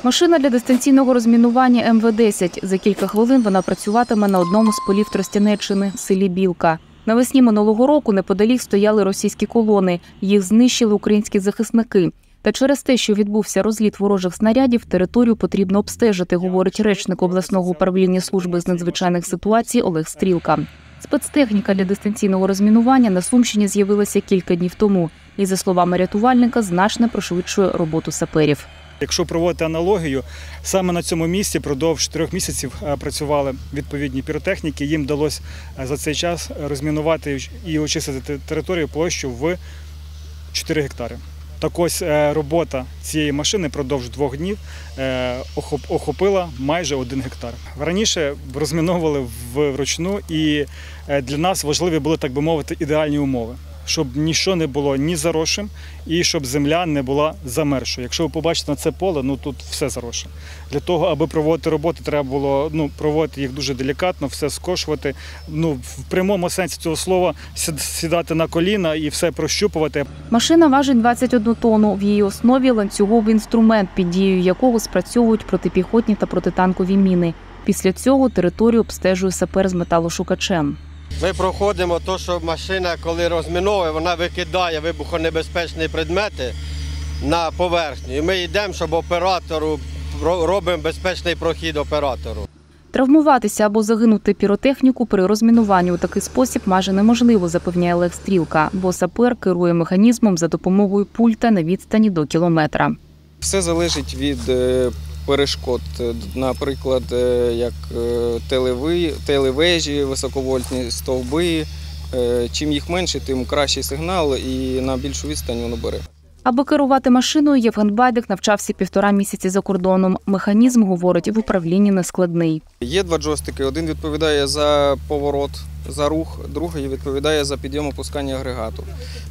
Машина для дистанційного розмінування МВ-10. За кілька хвилин вона працюватиме на одному з полів Тростянеччини – селі Білка. Навесні минулого року неподалік стояли російські колони. Їх знищили українські захисники. Та через те, що відбувся розліт ворожих снарядів, територію потрібно обстежити, говорить речник обласного управління служби з надзвичайних ситуацій Олег Стрілка. Спецтехніка для дистанційного розмінування на Сумщині з'явилася кілька днів тому. І, за словами рятувальника, значно пришвидшує роботу саперів. Якщо проводити аналогію, саме на цьому місці продовж 4 місяців працювали відповідні піротехніки. Їм вдалося за цей час розмінувати і очистити територію площу в 4 гектари. Так ось робота цієї машини продовж 2 днів охопила майже 1 гектар. Раніше розміновували вручну, і для нас важливі були, так би мовити, ідеальні умови. Щоб нічого не було ні заросшим і щоб земля не була замерзшою. Якщо ви побачите на це поле, тут все заросше. Для того, аби проводити роботи, треба було проводити їх дуже делікатно, все скошувати. В прямому сенсі цього слова сідати на коліна і все прощупувати. Машина важить 21 тонну. В її основі ланцюговий інструмент, під дією якого спрацьовують протипіхотні та протитанкові міни. Після цього територію обстежує сапер з металошукачем. Ми проходимо те, що машина, коли розміновує, вона викидає вибухонебезпечні предмети на поверхню. І ми йдемо, щоб оператору, робимо безпечний прохід оператору. Травмуватися або загинути піротехніку при розмінуванні у такий спосіб майже неможливо, запевняє Олег Стрілка, бо сапер керує механізмом за допомогою пульта на відстані до кілометра. Все залежить від перешкод, наприклад, як телевежі, високовольтні стовби. Чим їх менше, тим кращий сигнал і на більшу відстань воно бере. Аби керувати машиною, Євген Байдик навчався 1,5 місяці за кордоном. Механізм, говорить, в управлінні нескладний. Є 2 джойстики. Один відповідає за поворот, за рух, другий відповідає за підйом-опускання агрегату.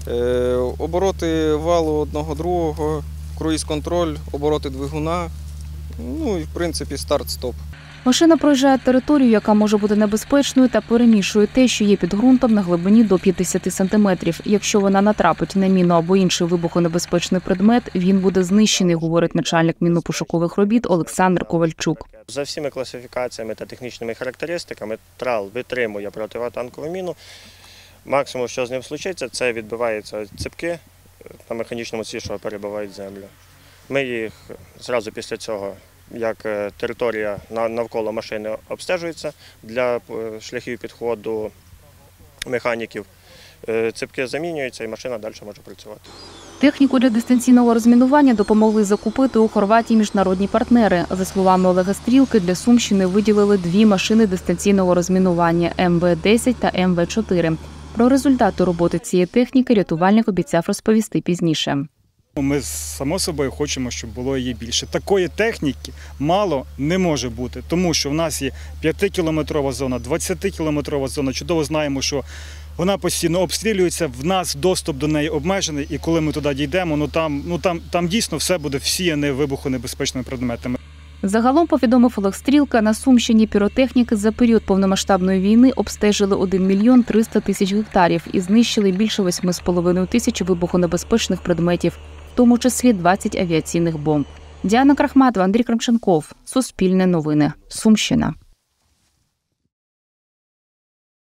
Обороти валу одного другого, круїз-контроль, обороти двигуна. І, в принципі, старт-стоп. Машина проїжджає територію, яка може бути небезпечною, та перемішує те, що є під ґрунтом на глибині до 50 сантиметрів. Якщо вона натрапить на міну або інший вибухонебезпечний предмет, він буде знищений, говорить начальник мінно-пошукових робіт Олександр Ковальчук. За всіми класифікаціями та технічними характеристиками трал витримує протитанкову міну. Максимум, що з ним случиться, це відбиваються цепки на механічному ці, що перебивають землю. Ми їх зразу після цього, як територія навколо машини обстежується для шляхів підходу механіків, цепки замінюються і машина далі може працювати. Техніку для дистанційного розмінування допомогли закупити у Хорватії міжнародні партнери. За словами Олега Стрілки, для Сумщини виділили 2 машини дистанційного розмінування – МВ-10 та МВ-4. Про результати роботи цієї техніки рятувальник обіцяв розповісти пізніше. Ми, само собою, хочемо, щоб було її більше. Такої техніки мало не може бути, тому що в нас є 5-кілометрова зона, 20-кілометрова зона. Чудово знаємо, що вона постійно обстрілюється, в нас доступ до неї обмежений, і коли ми туди дійдемо, там дійсно все буде всіяне вибухонебезпечними предметами. Загалом, повідомив Олег Стрілка, на Сумщині піротехніки за період повномасштабної війни обстежили 1 мільйон 300 тисяч гектарів і знищили більше 8,5 тисяч вибухонебезпечних предметів, в тому числі 20 авіаційних бомб. Діана Крахматова, Андрій Кремченков. Суспільне новини. Сумщина.